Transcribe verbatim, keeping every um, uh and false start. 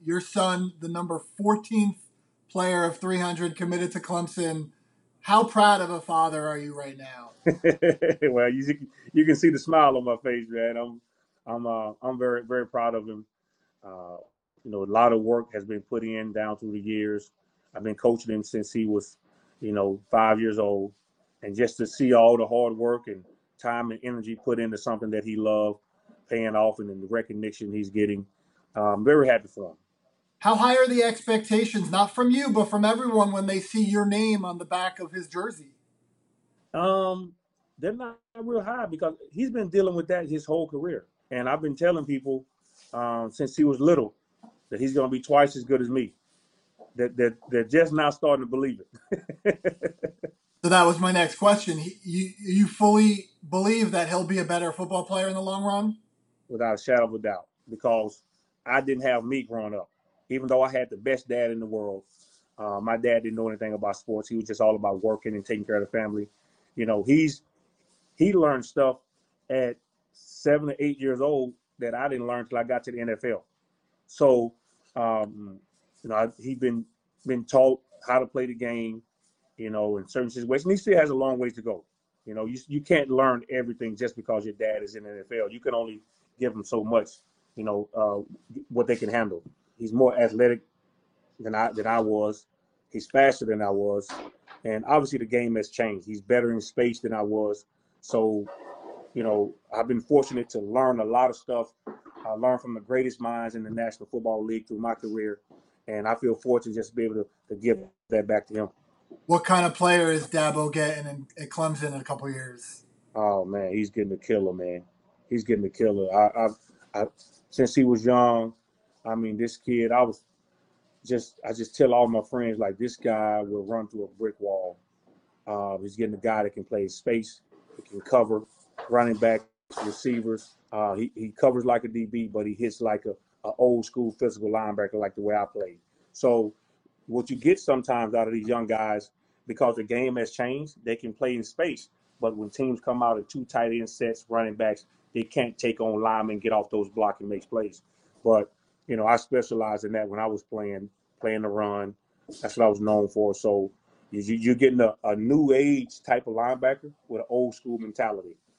your son, the number fourteenth player of three hundred, committed to Clemson. How proud of a father are you right now? Well, you you can see the smile on my face, man. I'm I'm uh, I'm very very proud of him. Uh, you know, a lot of work has been put in down through the years. I've been coaching him since he was, you know, five years old, and just to see all the hard work and time and energy put into something that he loved, paying off, and the recognition he's getting, uh, I'm very happy for him. How high are the expectations, not from you, but from everyone when they see your name on the back of his jersey? Um, they're not real high because he's been dealing with that his whole career. And I've been telling people um, since he was little that he's going to be twice as good as me. That that they're just now starting to believe it. So that was my next question. He, you you fully believe that he'll be a better football player in the long run? Without a shadow of a doubt, because I didn't have me growing up. Even though I had the best dad in the world, uh, my dad didn't know anything about sports. He was just all about working and taking care of the family. You know, he's he learned stuff at seven or eight years old that I didn't learn until I got to the N F L. So, um, you know, he's been been taught how to play the game, you know, in certain situations. And he still has a long ways to go. You know, you you can't learn everything just because your dad is in the N F L. You can only give them so much, you know, uh, what they can handle. He's more athletic than I than I was. He's faster than I was, and obviously the game has changed. He's better in space than I was. So, you know, I've been fortunate to learn a lot of stuff. I learned from the greatest minds in the National Football League through my career, and I feel fortunate just to be able to, to give that back to him. What kind of player is Dabo getting in, at Clemson in a couple of years? Oh man, he's getting a killer, man. He's getting a killer. I, I, I, since he was young, I mean, this kid, I was just, I just tell all my friends like this guy will run through a brick wall. Uh, he's getting a guy that can play space, he can cover, running back, receivers. Uh, he he covers like a D B, but he hits like a, a old school physical linebacker, like the way I played. So, what you get sometimes out of these young guys, because the game has changed, they can play in space. But when teams come out of two tight end sets, running backs, they can't take on linemen, get off those blocks and make plays. But, you know, I specialized in that when I was playing, playing the run. That's what I was known for. So you, you're getting a, a new age type of linebacker with an old school mentality.